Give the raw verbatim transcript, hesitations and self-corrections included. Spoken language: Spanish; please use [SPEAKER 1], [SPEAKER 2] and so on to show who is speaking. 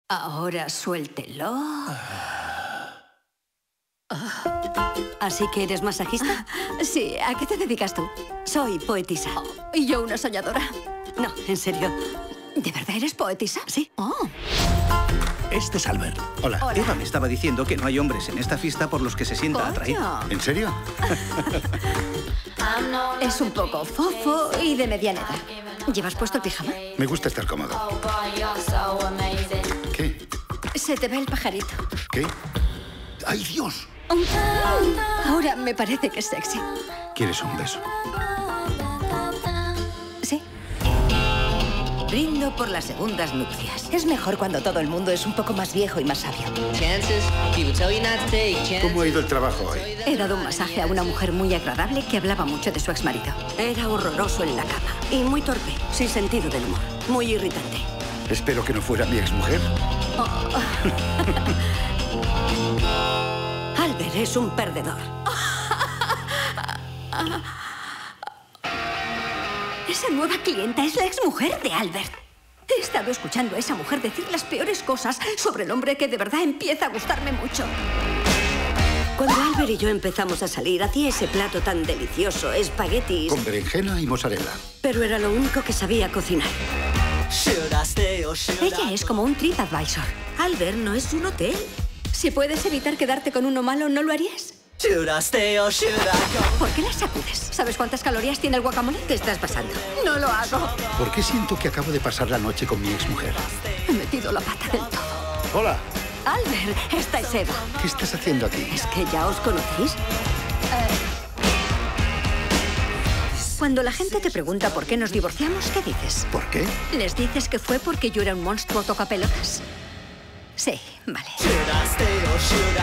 [SPEAKER 1] Ahora suéltelo. ¿Así que eres masajista?
[SPEAKER 2] Sí, ¿a qué te dedicas tú?
[SPEAKER 1] Soy poetisa.
[SPEAKER 2] Oh, y yo una soñadora.
[SPEAKER 1] No, en serio.
[SPEAKER 2] ¿De verdad eres poetisa?
[SPEAKER 1] Sí.
[SPEAKER 2] Oh.
[SPEAKER 3] Este es Albert.
[SPEAKER 4] Hola.
[SPEAKER 2] Hola.
[SPEAKER 4] Eva me estaba diciendo que no hay hombres en esta fiesta por los que se sienta
[SPEAKER 2] Coño.
[SPEAKER 4] atraída.
[SPEAKER 3] ¿En serio?
[SPEAKER 2] Es un poco fofo y de mediana edad. ¿Llevas puesto el pijama?
[SPEAKER 3] Me gusta estar cómodo. ¿Qué?
[SPEAKER 2] Se te ve el pajarito.
[SPEAKER 3] ¿Qué? ¡Ay, Dios!
[SPEAKER 2] Ahora me parece que es sexy.
[SPEAKER 3] ¿Quieres un beso?
[SPEAKER 2] ¿Sí?
[SPEAKER 1] Brindo por las segundas nupcias.
[SPEAKER 2] Es mejor cuando todo el mundo es un poco más viejo y más sabio.
[SPEAKER 3] ¿Cómo ha ido el trabajo hoy?
[SPEAKER 1] He dado un masaje a una mujer muy agradable que hablaba mucho de su exmarido. Era horroroso en la cama y muy torpe, sin sentido del humor. Muy irritante.
[SPEAKER 3] Espero que no fuera mi exmujer.
[SPEAKER 1] Albert es un perdedor.
[SPEAKER 2] Esa nueva clienta es la exmujer de Albert. He estado escuchando a esa mujer decir las peores cosas sobre el hombre que de verdad empieza a gustarme mucho.
[SPEAKER 1] Cuando Albert y yo empezamos a salir, hacía ese plato tan delicioso, espaguetis.
[SPEAKER 3] Con berenjena y mozzarella.
[SPEAKER 1] Pero era lo único que sabía cocinar.
[SPEAKER 2] Ella es como un TripAdvisor.
[SPEAKER 1] Albert no es un hotel.
[SPEAKER 2] Si puedes evitar quedarte con uno malo, ¿no lo harías? ¿Por qué la sacudes? ¿Sabes cuántas calorías tiene el guacamole?
[SPEAKER 1] ¿Qué estás pasando?
[SPEAKER 2] No lo hago.
[SPEAKER 3] ¿Por qué siento que acabo de pasar la noche con mi exmujer?
[SPEAKER 2] He metido la pata del todo.
[SPEAKER 3] Hola.
[SPEAKER 1] Albert, esta es Eva.
[SPEAKER 3] ¿Qué estás haciendo aquí?
[SPEAKER 1] ¿Es que ya os conocéis?
[SPEAKER 2] Cuando la gente te pregunta por qué nos divorciamos, ¿qué dices?
[SPEAKER 3] ¿Por qué?
[SPEAKER 2] ¿Les dices que fue porque yo era un monstruo tocapelotas? Sí, vale.